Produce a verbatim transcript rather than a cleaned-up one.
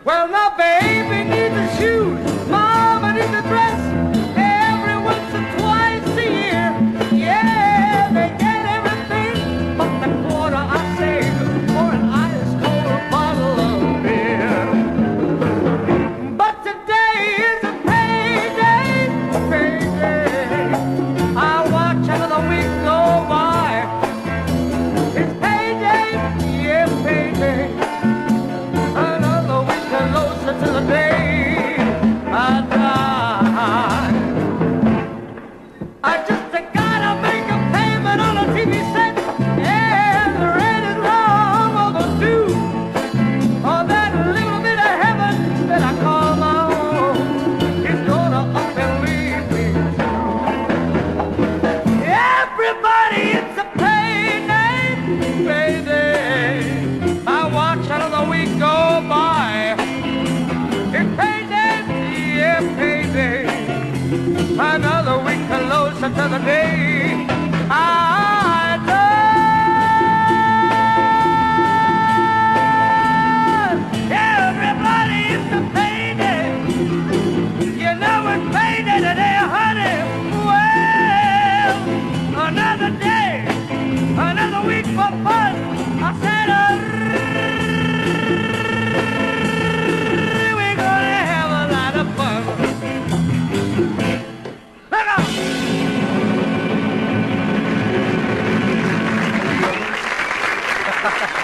Well, now baby needs the shoes, mama needs the dress, every once or twice a year. Yeah, they get everything but the quarter I save for an ice cold bottle of beer. But today is a payday, payday. I watch another week go by. It's payday, yeah, payday. Another week closer to the day I die. I just gotta make a payment on a T V set, and the rent is long overdue. Oh, that little bit of heaven that I call my own is gonna up and leave me too. Everybody, it's a payday, payday. I watch another week go by. It's payday, yeah, payday. Another week closer to the day I die. Everybody, it's a payday. You know it's payday today, honey. Well, another day, another week for fun. I said, uh, we're gonna have a lot of fun. Look out!